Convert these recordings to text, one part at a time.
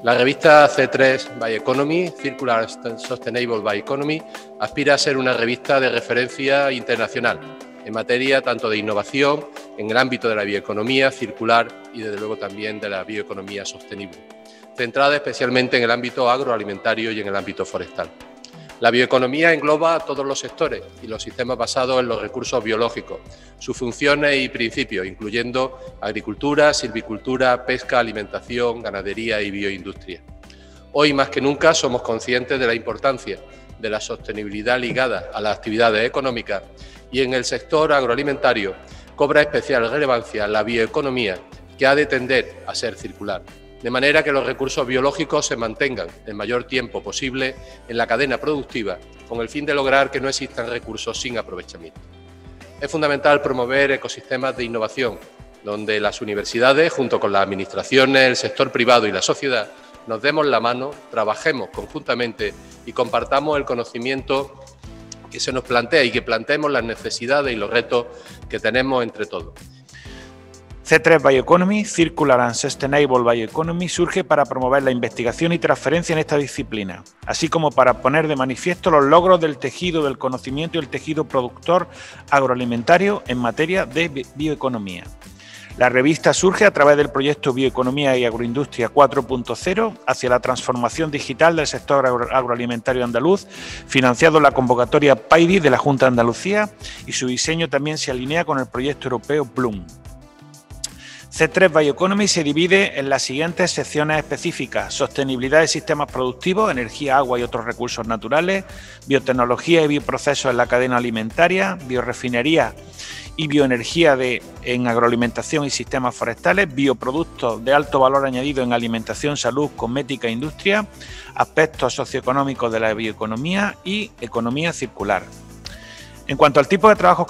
La revista C3 by Economy, Circular Sustainable by Economy, aspira a ser una revista de referencia internacional en materia tanto de innovación en el ámbito de la bioeconomía circular y desde luego también de la bioeconomía sostenible, centrada especialmente en el ámbito agroalimentario y en el ámbito forestal. La bioeconomía engloba todos los sectores y los sistemas basados en los recursos biológicos, sus funciones y principios, incluyendo agricultura, silvicultura, pesca, alimentación, ganadería y bioindustria. Hoy más que nunca somos conscientes de la importancia de la sostenibilidad ligada a las actividades económicas y en el sector agroalimentario cobra especial relevancia la bioeconomía, que ha de tender a ser circular, de manera que los recursos biológicos se mantengan el mayor tiempo posible en la cadena productiva, con el fin de lograr que no existan recursos sin aprovechamiento. Es fundamental promover ecosistemas de innovación, donde las universidades, junto con las administraciones, el sector privado y la sociedad, nos demos la mano, trabajemos conjuntamente y compartamos el conocimiento que se nos plantea y que planteemos las necesidades y los retos que tenemos entre todos. C3 Bioeconomy, Circular and Sustainable Bioeconomy, surge para promover la investigación y transferencia en esta disciplina, así como para poner de manifiesto los logros del tejido del conocimiento y el tejido productor agroalimentario en materia de bioeconomía. La revista surge a través del proyecto Bioeconomía y Agroindustria 4.0 hacia la transformación digital del sector agroalimentario andaluz, financiado en la convocatoria PAIDI de la Junta de Andalucía, y su diseño también se alinea con el proyecto europeo Bloom. C3 Bioeconomy se divide en las siguientes secciones específicas: sostenibilidad de sistemas productivos, energía, agua y otros recursos naturales, biotecnología y bioprocesos en la cadena alimentaria, biorefinería y bioenergía en agroalimentación y sistemas forestales, bioproductos de alto valor añadido en alimentación, salud, cosmética e industria, aspectos socioeconómicos de la bioeconomía y economía circular. En cuanto al tipo de trabajos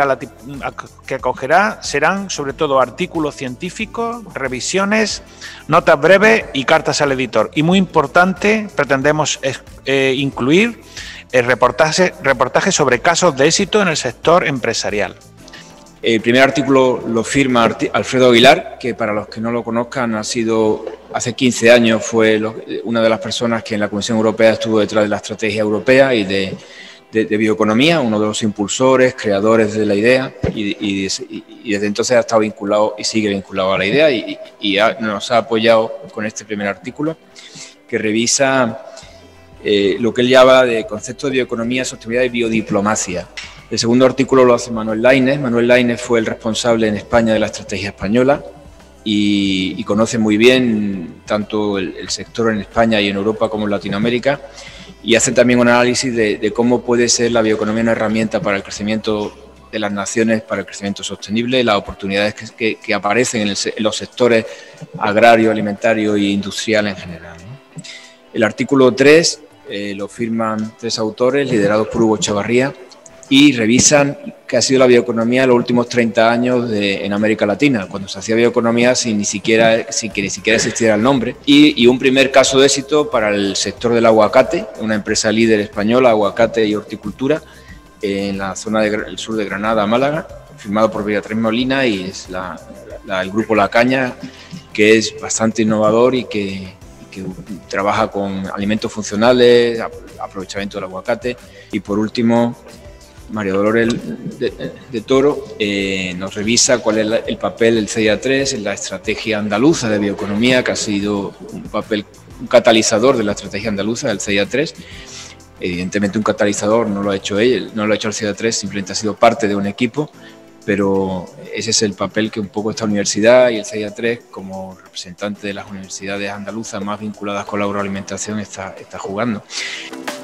que acogerá, serán sobre todo artículos científicos, revisiones, notas breves y cartas al editor. Y muy importante, pretendemos incluir reportajes sobre casos de éxito en el sector empresarial. El primer artículo lo firma Alfredo Aguilar, que para los que no lo conozcan hace 15 años fue una de las personas que en la Comisión Europea estuvo detrás de la estrategia europea y de bioeconomía, uno de los impulsores, creadores de la idea, y desde entonces ha estado vinculado y sigue vinculado a la idea y nos ha apoyado con este primer artículo que revisa lo que él llama de concepto de bioeconomía, sostenibilidad y biodiplomacia. El segundo artículo lo hace Manuel Lainez. Manuel Lainez fue el responsable en España de la estrategia española y conoce muy bien tanto el sector en España y en Europa como en Latinoamérica, y hace también un análisis de cómo puede ser la bioeconomía una herramienta para el crecimiento de las naciones, para el crecimiento sostenible, las oportunidades que aparecen en los sectores agrario, alimentario e industrial en general, ¿no? El artículo 3 lo firman 3 autores liderados por Hugo Chavarría y revisan qué ha sido la bioeconomía en los últimos 30 años en América Latina, cuando se hacía bioeconomía sin que ni siquiera existiera el nombre, y un primer caso de éxito para el sector del aguacate, una empresa líder española, aguacate y horticultura, en la zona del sur de Granada, Málaga, firmado por Beatriz Molina, y es el grupo La Caña, que es bastante innovador y que trabaja con alimentos funcionales, aprovechamiento del aguacate. Y por último, María Dolores de Toro nos revisa cuál es el papel del CIA3 en la estrategia andaluza de bioeconomía, que ha sido un catalizador de la estrategia andaluza del CIA3. Evidentemente un catalizador no lo ha hecho él, no lo ha hecho el CIA3, simplemente ha sido parte de un equipo, pero ese es el papel que un poco esta universidad y el CIA3, como representante de las universidades andaluzas más vinculadas con la agroalimentación, está jugando.